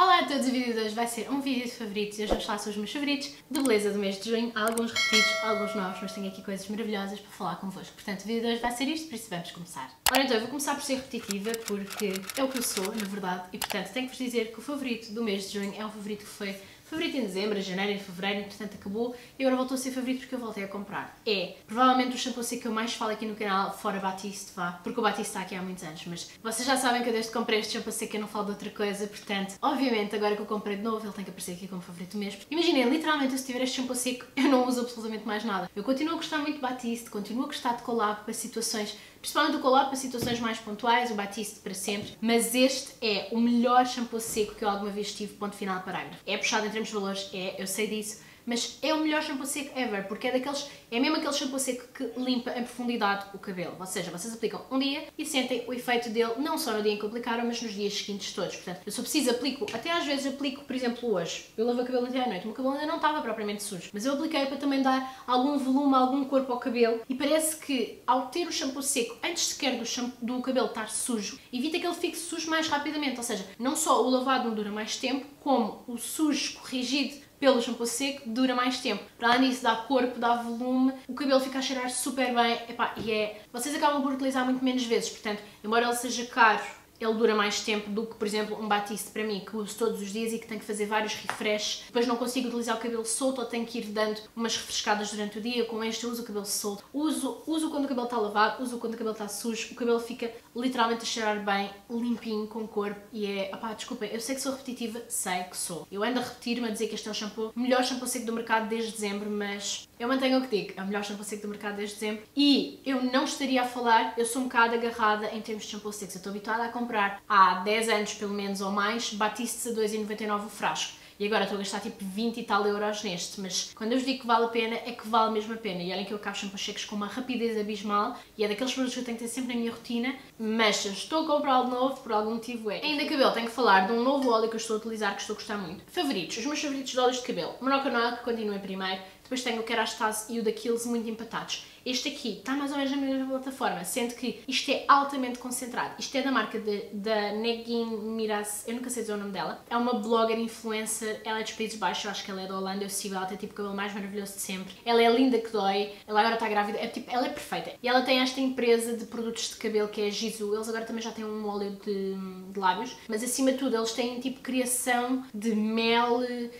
Olá a todos, o vídeo de hoje vai ser um vídeo de favoritos e hoje vamos falar sobre os meus favoritos de beleza do mês de junho. Há alguns repetidos, alguns novos, mas tenho aqui coisas maravilhosas para falar convosco. Portanto, o vídeo de hoje vai ser isto, por isso vamos começar. Ora então, eu vou começar por ser repetitiva porque é o que eu sou, na verdade, e portanto tenho que vos dizer que o favorito do mês de junho é um favorito que foi favorito em dezembro, em janeiro, em fevereiro, entretanto acabou e agora voltou a ser favorito porque eu voltei a comprar. É provavelmente o shampoo seco que eu mais falo aqui no canal, fora Batiste, vá, porque o Batiste está aqui há muitos anos, mas vocês já sabem que eu desde que comprei este shampoo seco eu não falo de outra coisa, portanto, obviamente agora que eu comprei de novo ele tem que aparecer aqui como favorito mesmo. Imaginem, literalmente se tiver este shampoo seco eu não uso absolutamente mais nada. Eu continuo a gostar muito de Batiste, continuo a gostar de Collab para situações, principalmente o Collab para situações mais pontuais, o Batiste para sempre, mas este é o melhor shampoo seco que eu alguma vez tive, ponto final, parágrafo. É puxado em termos de valores, eu sei disso, mas é o melhor shampoo seco ever, porque é mesmo aquele shampoo seco que limpa em profundidade o cabelo. Ou seja, vocês aplicam um dia e sentem o efeito dele não só no dia em que aplicaram, mas nos dias seguintes todos. Portanto, eu só preciso aplico, até às vezes aplico, por exemplo, hoje. Eu lavo o cabelo até à noite, o meu cabelo ainda não estava propriamente sujo, mas eu apliquei para também dar algum volume, algum corpo ao cabelo e parece que ao ter o shampoo seco, antes sequer do cabelo estar sujo, evita que ele fique sujo mais rapidamente. Ou seja, não só o lavado não dura mais tempo, como o sujo corrigido pelo shampoo seco dura mais tempo. Para além disso, dá corpo, dá volume, o cabelo fica a cheirar super bem. Epá, vocês acabam por utilizar muito menos vezes, portanto, embora ele seja caro, ele dura mais tempo do que, por exemplo, um Batiste para mim, que uso todos os dias e que tenho que fazer vários refreshes. Depois não consigo utilizar o cabelo solto ou tenho que ir dando umas refrescadas durante o dia. Com este eu uso o cabelo solto. Uso quando o cabelo está lavado, uso quando o cabelo está sujo. O cabelo fica literalmente a cheirar bem, limpinho, com corpo e desculpem, eu sei que sou repetitiva, sei que sou. Eu ando a repetir-me a dizer que este é o melhor shampoo seco do mercado desde dezembro, mas eu mantenho o que digo, é o melhor shampoo seco do mercado desde dezembro e eu não estaria a falar, eu sou um bocado agarrada em termos de shampoo secos. Eu estou habituada a comprar há 10 anos pelo menos ou mais Batistes a 2,99 o frasco e agora estou a gastar tipo 20 e tal euros neste, mas quando eu vos digo que vale a pena é que vale mesmo a pena. E olhem que eu acabo shampoos secos com uma rapidez abismal e é daqueles produtos que eu tenho que ter sempre na minha rotina, mas se eu estou a comprar algo novo por algum motivo é. Ainda cabelo, tenho que falar de um novo óleo que eu estou a utilizar que estou a gostar muito. Favoritos, os meus favoritos de óleos de cabelo, Moroccan Oil, que continua em primeiro, depois tenho o Kerastase e o da Kiehl's muito empatados. Este aqui está mais ou menos na mesma plataforma, sendo que isto é altamente concentrado. Isto é da marca da Negin Miras, eu nunca sei dizer o nome dela. É uma blogger influencer, ela é dos Países Baixos, eu acho que ela é da Holanda, eu sigo, ela tem tipo o cabelo mais maravilhoso de sempre. Ela é linda que dói, ela agora está grávida, ela é perfeita. E ela tem esta empresa de produtos de cabelo que é a Gisou, eles agora também já têm um óleo de lábios, mas acima de tudo eles têm tipo criação de mel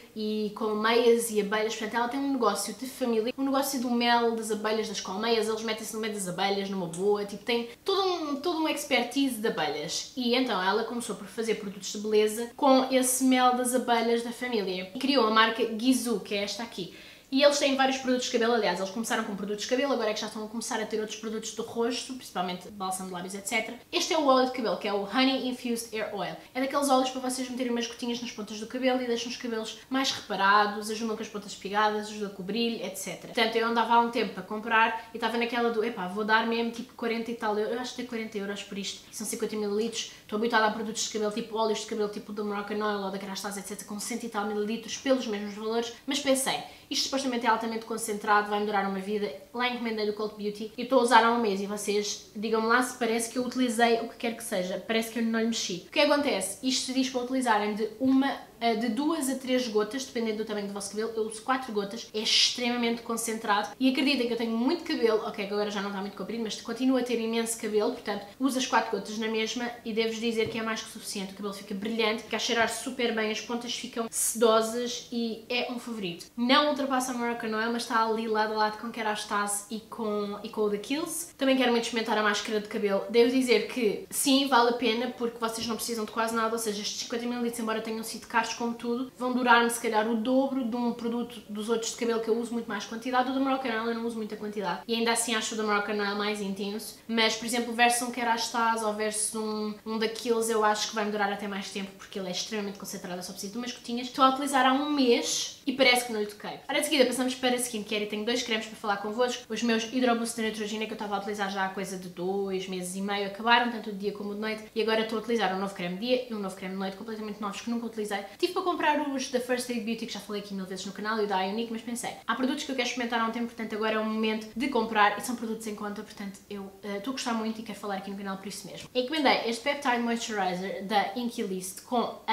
e colmeias e abelhas, portanto ela tem um negócio de família, um negócio do mel, das abelhas, das colmeias, eles metem-se no meio das abelhas, numa boa, tipo, tem todo um expertise de abelhas. E então ela começou por fazer produtos de beleza com esse mel das abelhas da família. E criou a marca Gisou, que é esta aqui. E eles têm vários produtos de cabelo, aliás, eles começaram com produtos de cabelo, agora é que já estão a começar a ter outros produtos do rosto, principalmente bálsamo de lábios, etc. Este é o óleo de cabelo, que é o Honey Infused Hair Oil. É daqueles óleos para vocês meterem umas gotinhas nas pontas do cabelo e deixam os cabelos mais reparados, ajudam com as pontas espigadas, ajudam com o brilho, etc. Portanto, eu andava há um tempo para comprar e estava naquela do, vou dar mesmo tipo 40 e tal euros, eu acho que tem 40 euros por isto, são 50 ml, estou habituada a produtos de cabelo, tipo óleos de cabelo, tipo do Moroccan Oil ou da Kerastase, etc, com 100 e tal mililitros pelos mesmos valores, mas pensei, isto supostamente é altamente concentrado, vai-me durar uma vida. Lá encomendei do Cult Beauty e estou a usar há um mês e vocês digam-me lá se parece que eu utilizei o que quer que seja. Parece que eu não lhe mexi. O que acontece? Isto se diz para utilizarem de 2 a 3 gotas, dependendo do tamanho do vosso cabelo. Eu uso 4 gotas, é extremamente concentrado e acreditem que eu tenho muito cabelo, ok, que agora já não está muito comprido, mas continuo a ter imenso cabelo, portanto uso as 4 gotas na mesma e devo-vos dizer que é mais que suficiente. O cabelo fica brilhante, fica a cheirar super bem, as pontas ficam sedosas e é um favorito. Não ultrapassa a Moroccan Oil, mas está ali lado a lado com Kerastase e com o da Kiehl's. Também quero muito experimentar a máscara de cabelo. Devo dizer que sim, vale a pena porque vocês não precisam de quase nada, ou seja, estes 50 ml, embora tenham sido caros como tudo, vão durar-me se calhar o dobro de um produto dos outros de cabelo que eu uso muito mais quantidade. O da Moroccan Oil eu não uso muita quantidade e ainda assim acho o da Moroccan Oil mais intenso, mas por exemplo versus um Kerastase ou versus um da Kiehl's eu acho que vai-me durar até mais tempo porque ele é extremamente concentrado, eu só preciso de umas gotinhas. Estou a utilizar há um mês e parece que não lhe toquei. Ora, de seguida passamos para a skincare e tenho 2 cremes para falar convosco. Os meus Hydro Boost de Neutrogena que eu estava a utilizar já há coisa de 2 meses e meio acabaram, tanto de dia como de noite, e agora estou a utilizar um novo creme de dia e um novo creme de noite completamente novos que nunca utilizei. Tive para comprar os da First Aid Beauty que já falei aqui 1000 vezes no canal e o da Ionic, mas pensei, há produtos que eu quero experimentar há um tempo, portanto agora é o momento de comprar e são produtos em conta, portanto eu estou a gostar muito e quero falar aqui no canal por isso mesmo. Encomendei este Peptide Moisturizer da Inkey List com a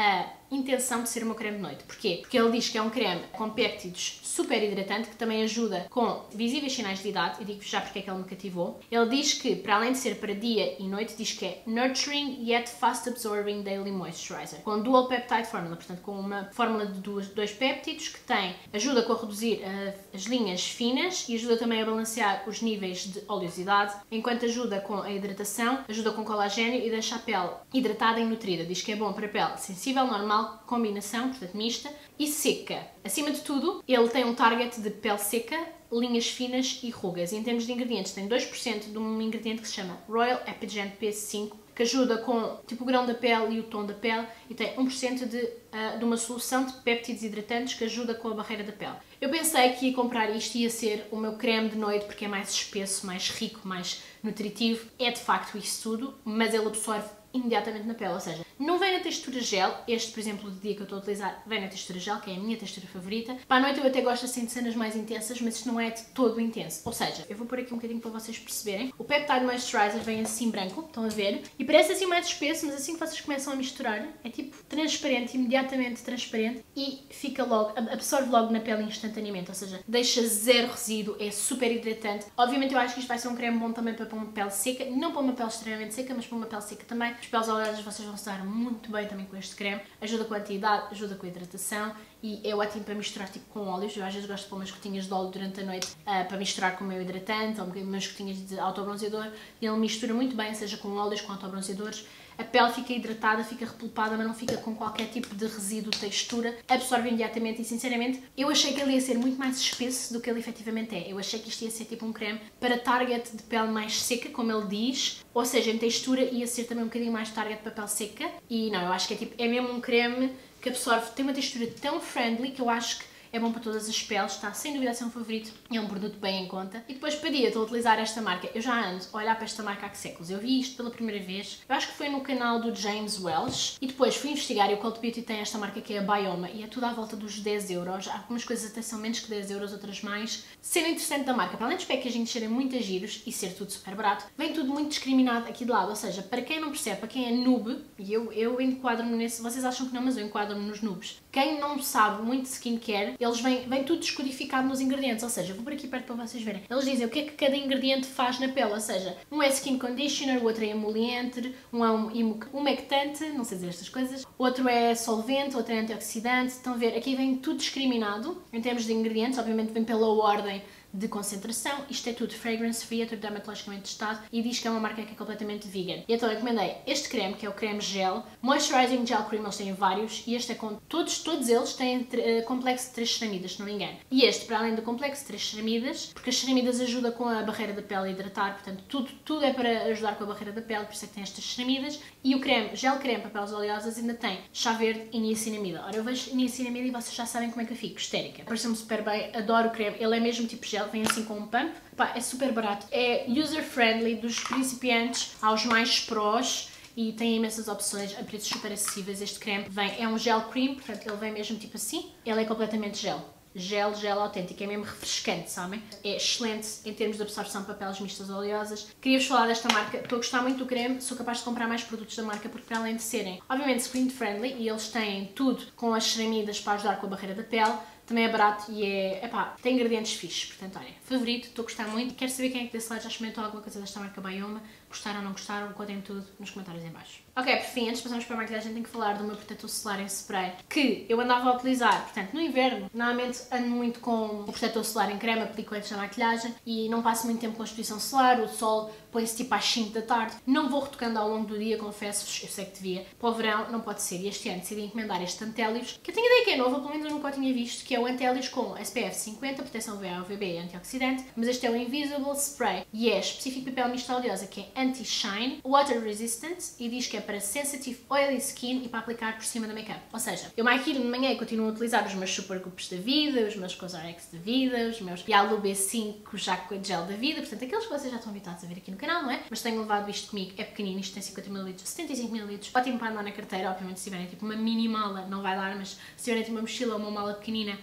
intenção de ser o meu creme de noite. Porquê? Porque ele diz que é um creme com péptidos super hidratante, que também ajuda com visíveis sinais de idade, e digo-vos já porque é que ele me cativou. Ele diz que, para além de ser para dia e noite, diz que é Nurturing Yet Fast Absorbing Daily Moisturizer, com Dual Peptide Formula, portanto com uma fórmula de dois péptidos que ajuda a reduzir as linhas finas e ajuda também a balancear os níveis de oleosidade, enquanto ajuda com a hidratação, ajuda com colagênio e deixa a pele hidratada e nutrida. Diz que é bom para pele sensível, normal, combinação, portanto mista, e seca. Acima de tudo, ele tem um target de pele seca, linhas finas e rugas. E em termos de ingredientes, tem 2% de um ingrediente que se chama Royal Epigenic PS5, que ajuda com tipo o grão da pele e o tom da pele, e tem 1% de uma solução de péptidos hidratantes que ajuda com a barreira da pele. Eu pensei que ia comprar isto e ia ser o meu creme de noite porque é mais espesso, mais rico, mais nutritivo. É de facto isso tudo, mas ele absorve imediatamente na pele, ou seja, não vem na textura gel. Este, por exemplo, do dia que eu estou a utilizar, vem na textura gel, que é a minha textura favorita. Para a noite eu até gosto assim de cenas mais intensas, mas isto não é de todo intenso. Ou seja, eu vou pôr aqui um bocadinho para vocês perceberem. O Peptide Moisturizer vem assim branco, estão a ver? E parece assim mais espesso, mas assim que vocês começam a misturar, é tipo transparente, imediatamente transparente, e fica logo, absorve logo na pele instantaneamente, ou seja, deixa zero resíduo, é super hidratante. Obviamente eu acho que isto vai ser um creme bom também para uma pele seca, não para uma pele extremamente seca, mas para uma pele seca também. As peles oleosas vocês vão se dar muito bem também com este creme, ajuda com a anti-idade, ajuda com a hidratação e é ótimo para misturar tipo com óleos. Eu às vezes gosto de pôr umas gotinhas de óleo durante a noite para misturar com o meu hidratante ou umas gotinhas de autobronzeador, e ele mistura muito bem, seja com óleos, com autobronzeadores. A pele fica hidratada, fica repulpada, mas não fica com qualquer tipo de resíduo, textura, absorve imediatamente e sinceramente eu achei que ele ia ser muito mais espesso do que ele efetivamente é. Eu achei que isto ia ser tipo um creme para target de pele mais seca, como ele diz, ou seja, em textura ia ser também um bocadinho mais target para pele seca, e não, eu acho que é tipo, é mesmo um creme que absorve, tem uma textura tão friendly que eu acho que é bom para todas as peles, está sem dúvida a ser um favorito, é um produto bem em conta. E depois para dia estou a utilizar esta marca, eu já ando a olhar para esta marca há séculos, eu vi isto pela primeira vez, eu acho que foi no canal do James Welsh, e depois fui investigar e o Cult Beauty tem esta marca que é a Bioma, e é tudo à volta dos 10 euros, algumas coisas até são menos que 10 euros, outras mais. Sendo interessante da marca, para além dos packagings serem muito giros e ser tudo super barato, vem tudo muito discriminado aqui de lado, ou seja, para quem não percebe, para quem é noob, e eu enquadro-me nesse, vocês acham que não, mas eu enquadro-me nos noobs. Quem não sabe muito de skincare, eles vem tudo descodificado nos ingredientes, ou seja, vou por aqui perto para vocês verem. Eles dizem o que é que cada ingrediente faz na pele, ou seja, um é skin conditioner, o outro é emoliente, um é umectante, não sei dizer estas coisas, outro é solvente, outro é antioxidante. Estão a ver? Aqui vem tudo discriminado em termos de ingredientes, obviamente vem pela ordem de concentração. Isto é tudo fragrance free, é tudo dermatologicamente testado e diz que é uma marca que é completamente vegan. E então eu encomendei este creme, que é o creme gel, Moisturizing Gel Cream, eles têm vários, e este é com todos eles têm complexo de 3 ceramidas, se não me engano. E este, para além do complexo de 3 ceramidas, porque as ceramidas ajudam com a barreira da pele a hidratar, portanto tudo é para ajudar com a barreira da pele, por isso é que tem estas ceramidas. E o creme, gel creme para peles oleosas, ainda tem chá verde e niacinamida. Ora, eu vejo niacinamida e vocês já sabem como é que eu fico, histérica. Pareceu-me super bem, adoro o creme, ele é mesmo tipo gel, vem assim com um pump. Pá, é super barato, é user-friendly, dos principiantes aos mais prós, e tem imensas opções a preços super acessíveis. Este creme é um gel cream, portanto ele vem mesmo tipo assim, ele é completamente gel. Gel autêntico, é mesmo refrescante, sabem? É excelente em termos de absorção para peles mistas oleosas. Queria-vos falar desta marca, estou a gostar muito do creme, sou capaz de comprar mais produtos da marca porque, para além de serem, obviamente, screen friendly, e eles têm tudo com as ceramidas para ajudar com a barreira da pele, também é barato e tem ingredientes fixes, portanto, olha, favorito, estou a gostar muito. Quero saber quem é que desse lado já experimentou alguma coisa desta marca Bioma, gostaram ou não gostaram, contem tudo nos comentários em baixo. Ok, por fim, antes de passarmos para a maquilhagem, tenho que falar do meu protetor solar em spray, que eu andava a utilizar, portanto, no inverno, normalmente ando muito com o protetor solar em creme, aplico antes da maquilhagem e não passo muito tempo com a exposição solar, o sol põe-se tipo às 5 da tarde, não vou retocando ao longo do dia, confesso-vos, eu sei que devia. Para o verão não pode ser, e este ano decidi encomendar este Antélios, que eu tenho ideia que é novo, pelo menos eu nunca o tinha visto, que é o Antélios com SPF 50, proteção UVA, UVB e antioxidante, mas este é o Invisible Spray e é específico para pele mista oleosa, que é anti-shine, water resistant, e diz que é para sensitive oily skin e para aplicar por cima da make-up. Ou seja, eu maquilho de manhã e continuo a utilizar os meus Super Goops da vida, os meus CosRx da vida, os meus Yalu B5 já com gel da vida, portanto aqueles que vocês já estão habituados a ver aqui no canal, não é? Mas tenho levado isto comigo, é pequenino, isto tem 50ml, 75ml, ótimo para andar na carteira, obviamente se tiverem tipo uma mini mala não vai dar, mas se tiverem tipo uma mochila ou uma mala pequenina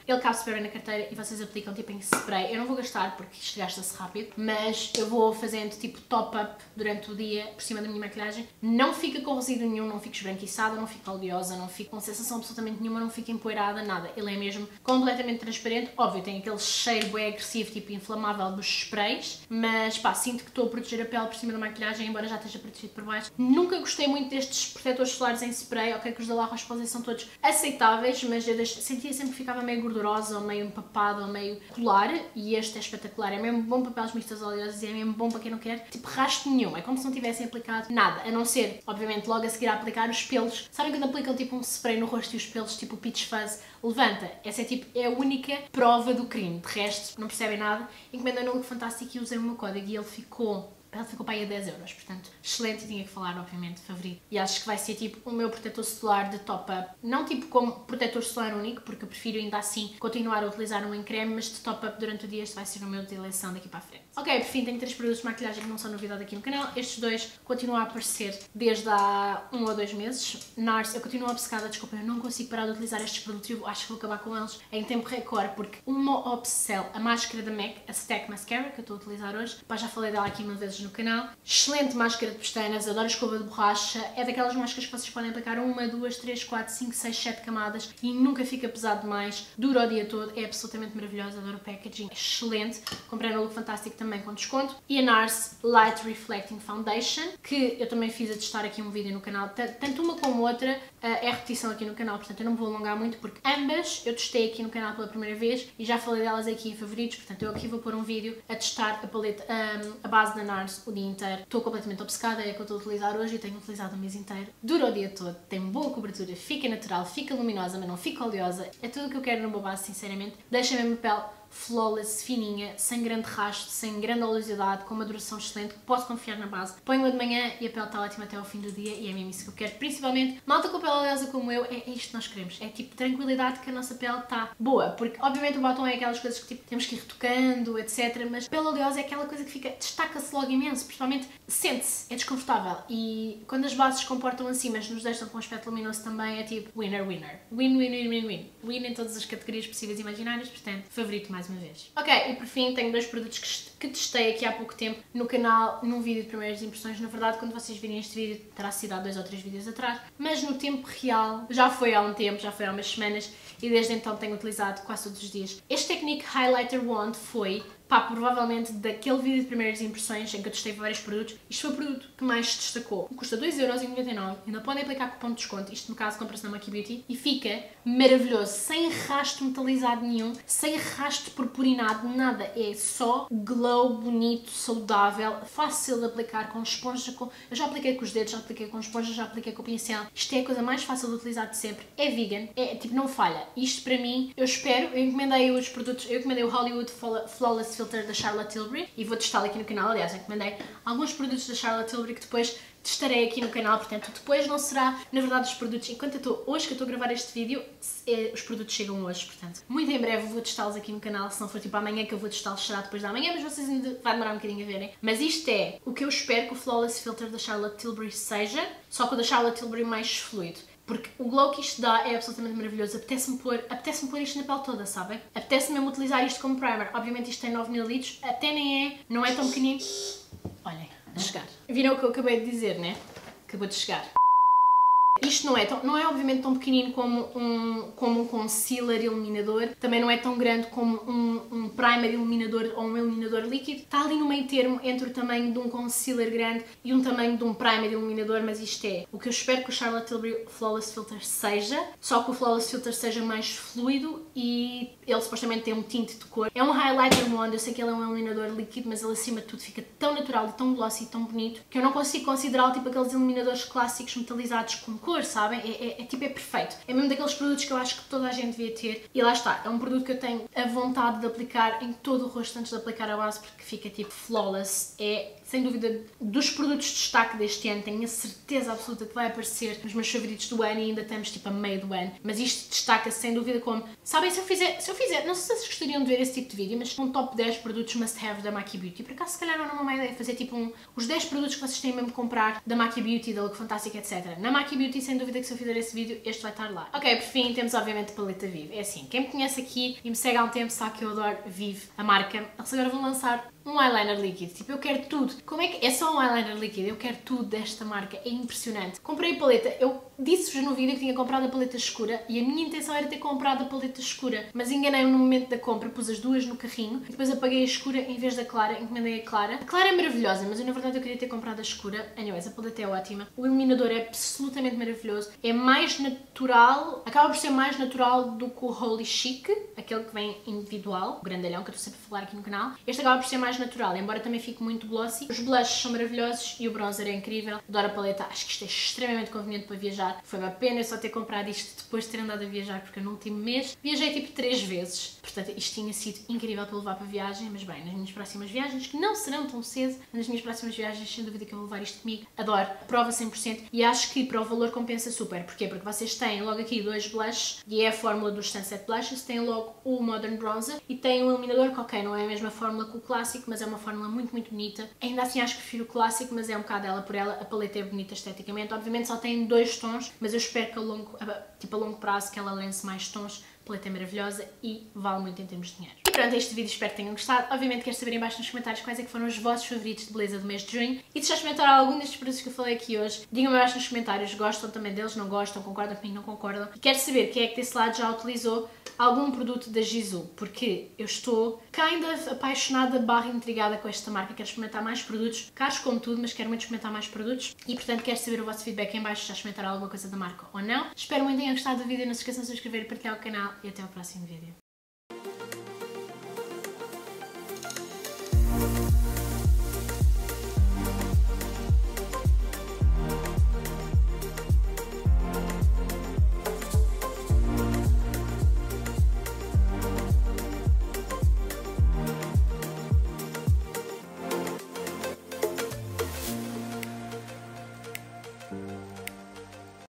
Ele cabe super bem na carteira e vocês aplicam tipo em spray. Eu não vou gastar porque isto gasta-se rápido, mas eu vou fazendo tipo top-up durante o dia por cima da minha maquilhagem. Não fica com resíduo nenhum, não fica esbranquiçada, não fica oleosa, não fica com sensação absolutamente nenhuma, não fica empoeirada, nada. Ele é mesmo completamente transparente. Óbvio, tem aquele cheiro bem agressivo, tipo inflamável dos sprays, mas pá, sinto que estou a proteger a pele por cima da maquilhagem, embora já esteja protegido por baixo. Nunca gostei muito destes protetores solares em spray, ok, que os da La Roche-Posay são todos aceitáveis, mas eu sentia sempre que ficava meio gordurosa, ou meio empapada, ou meio colar, e este é espetacular. É mesmo bom para peles mistas oleosas e é mesmo bom para quem não quer, tipo, rastro nenhum. É como se não tivessem aplicado nada, a não ser, obviamente, logo a seguir a aplicar os pelos. Sabem quando aplicam tipo um spray no rosto e os pelos, tipo o Peach Fuzz, levanta? Essa é tipo, é a única prova do crime. De resto, não percebem nada. Encomendei no Look Fantastic e usei o meu código e ele ficou para aí a 10€, portanto, excelente, e tinha que falar, obviamente, favorito. E acho que vai ser tipo o meu protetor solar de top-up, não tipo como protetor solar único, porque eu prefiro ainda assim continuar a utilizar um em creme, mas de top-up durante o dia este vai ser o meu de eleição daqui para a frente. Ok, por fim, tenho 3 produtos de maquilhagem que não são novidade aqui no canal. Estes dois continuam a aparecer desde há 1 ou 2 meses. NARS, eu continuo obcecada, desculpa, eu não consigo parar de utilizar estes produtos, eu acho que vou acabar com eles em tempo recorde, porque uma obsessão, a máscara da MAC, a Stack Mascara, que eu estou a utilizar hoje, pá, já falei dela aqui uma vez no canal. Excelente máscara de pestanas, adoro escova de borracha, é daquelas máscaras que vocês podem aplicar 1, 2, 3, 4, 5, 6, 7 camadas e nunca fica pesado demais, dura o dia todo, é absolutamente maravilhosa, adoro o packaging, excelente. Comprei no Look Fantastic também com desconto. E a NARS Light Reflecting Foundation, que eu também fiz a testar aqui um vídeo no canal, tanto uma como outra é repetição aqui no canal, portanto eu não me vou alongar muito porque ambas eu testei aqui no canal pela primeira vez e já falei delas aqui em favoritos, portanto eu aqui vou pôr um vídeo a testar a paleta, a base da NARS o dia inteiro. Estou completamente obcecada, é a que eu estou a utilizar hoje e tenho utilizado o mês inteiro. Dura o dia todo, tem boa cobertura, fica natural, fica luminosa, mas não fica oleosa. É tudo o que eu quero numa base, sinceramente. Deixa mesmo a pele flawless, fininha, sem grande rastro, sem grande oleosidade, com uma duração excelente, posso confiar na base. Ponho-a de manhã e a pele está ótima até ao fim do dia e é mesmo isso que eu quero. Principalmente, malta com pele oleosa como eu, é isto que nós queremos. É tipo tranquilidade que a nossa pele está boa, porque obviamente o batom é aquelas coisas que tipo, temos que ir retocando, etc. Mas pele oleosa é aquela coisa que fica, destaca-se logo imenso, principalmente sente-se, é desconfortável. E quando as bases se comportam assim, mas nos deixam com um aspecto luminoso também, é tipo winner, winner. Win, win, win, win, win. Win em todas as categorias possíveis e imaginárias, portanto, favorito mais uma vez. Ok, e por fim tenho 2 produtos que testei aqui há pouco tempo no canal, num vídeo de primeiras impressões. Na verdade, quando vocês virem este vídeo, terá sido há 2 ou 3 vídeos atrás, mas no tempo real, já foi há um tempo, já foi há umas semanas, e desde então tenho utilizado quase todos os dias. Este Technique Highlighter Wand foi, pá, provavelmente daquele vídeo de primeiras impressões em que eu testei vários produtos, isto foi o produto que mais se destacou. Custa 2,99€, ainda podem aplicar cupom de desconto, isto no caso compra-se na Maki Beauty, e fica maravilhoso, sem rastro metalizado nenhum, sem rastro purpurinado, nada, é só glow, bonito, saudável, fácil de aplicar com esponja, eu já apliquei com os dedos, já apliquei com esponja, já apliquei com o pincel, isto é a coisa mais fácil de utilizar de sempre, é vegan, é tipo, não falha, isto para mim, eu espero, eu encomendei os produtos, eu encomendei o Hollywood Flawless Filter da Charlotte Tilbury e vou testá-lo aqui no canal. Aliás, encomendei alguns produtos da Charlotte Tilbury que depois testarei aqui no canal, portanto depois não será, na verdade, os produtos, enquanto hoje que eu estou a gravar este vídeo, os produtos chegam hoje, portanto muito em breve vou testá-los aqui no canal, se não for tipo amanhã que eu vou testá-los, será depois da manhã, mas vocês ainda vai demorar um bocadinho a verem. Mas isto é o que eu espero que o Flawless Filter da Charlotte Tilbury seja, só que o da Charlotte Tilbury mais fluido. Porque o glow que isto dá é absolutamente maravilhoso, apetece-me pôr isto na pele toda, sabem? Apetece-me mesmo utilizar isto como primer, obviamente isto tem 9ml, até nem é, não é tão pequenino. Olhem, a chegar. Viram o que eu acabei de dizer, né? Acabou de chegar. Isto não é obviamente tão pequenino como um concealer iluminador, também não é tão grande como um primer iluminador ou um iluminador líquido, está ali no meio termo entre o tamanho de um concealer grande e um tamanho de um primer iluminador, mas isto é o que eu espero que o Charlotte Tilbury Flawless Filter seja, só que o Flawless Filter seja mais fluido e ele supostamente tem um tinte de cor. É um highlighter wand, eu sei que ele é um iluminador líquido, mas ele acima de tudo fica tão natural e tão glossy e tão bonito que eu não consigo considerá-lo tipo aqueles iluminadores clássicos metalizados com cor, sabem? É perfeito. É mesmo daqueles produtos que eu acho que toda a gente devia ter. E lá está, é um produto que eu tenho a vontade de aplicar em todo o rosto antes de aplicar a base porque fica tipo flawless. É sem dúvida, dos produtos de destaque deste ano. Tenho a certeza absoluta que vai aparecer nos meus favoritos do ano e ainda estamos tipo a meio do ano. Mas isto destaca-se sem dúvida como, sabem, se eu fizer, não sei se vocês gostariam de ver esse tipo de vídeo, mas um top 10 produtos must-have da Maki Beauty. Por acaso, se calhar não é uma má ideia fazer tipo os 10 produtos que vocês têm mesmo que comprar da Maki Beauty, da Look Fantastic, etc. Na Maki Beauty, sem dúvida que se eu fizer esse vídeo, este vai estar lá. Ok, por fim, temos obviamente a paleta Vive. É assim, quem me conhece aqui e me segue há um tempo sabe que eu adoro Vive, a marca. Eles agora vão lançar um eyeliner líquido. Tipo, eu quero tudo. Como é que é só um eyeliner líquido? Eu quero tudo desta marca. É impressionante. Comprei a paleta. Eu disse-vos no vídeo que tinha comprado a paleta escura e a minha intenção era ter comprado a paleta escura, mas enganei-me no momento da compra, pus as duas no carrinho e depois apaguei a escura em vez da clara, encomendei a clara. A clara é maravilhosa, mas eu na verdade eu queria ter comprado a escura. Anyways, a paleta é ótima. O iluminador é absolutamente maravilhoso. É mais natural, acaba por ser mais natural do que o Holy Chic, aquele que vem individual, o grandalhão, que eu estou sempre a falar aqui no canal. Este acaba por ser mais natural, embora também fique muito glossy. Os blushes são maravilhosos e o bronzer é incrível. Adoro a paleta, acho que isto é extremamente conveniente para viajar. Foi uma pena eu só ter comprado isto depois de ter andado a viajar, porque no último mês viajei tipo 3 vezes. Portanto, isto tinha sido incrível para levar para viagem, mas bem, nas minhas próximas viagens, que não serão tão cedo, nas minhas próximas viagens, sem dúvida que eu vou levar isto comigo. Adoro, prova 100% e acho que para o valor compensa super. Porquê? Porque vocês têm logo aqui dois blushes e é a fórmula dos Sunset Blushes, têm logo o Modern Bronzer e tem um iluminador que, ok, não é a mesma fórmula que o clássico, mas é uma fórmula muito, muito bonita. Ainda assim acho que prefiro o clássico, mas é um bocado ela por ela. A paleta é bonita esteticamente. Obviamente só tem 2 tons, mas eu espero que a longo prazo que ela lance mais tons. A paleta é maravilhosa e vale muito em termos de dinheiro. E pronto, este vídeo espero que tenham gostado. Obviamente quero saber em baixo nos comentários quais é que foram os vossos favoritos de beleza do mês de junho. E se já experimentaram algum destes produtos que eu falei aqui hoje, digam-me abaixo nos comentários, gostam também deles, não gostam, concordam comigo, não concordam. E quero saber quem é que desse lado já utilizou algum produto da Gisou, porque eu estou kind of apaixonada / intrigada com esta marca. Quero experimentar mais produtos, caros como tudo, mas quero muito experimentar mais produtos e portanto quero saber o vosso feedback em baixo, se já experimentaram alguma coisa da marca ou não. Espero muito que tenham gostado do vídeo, não se esqueçam de se inscrever e partilhar o canal e até ao próximo vídeo.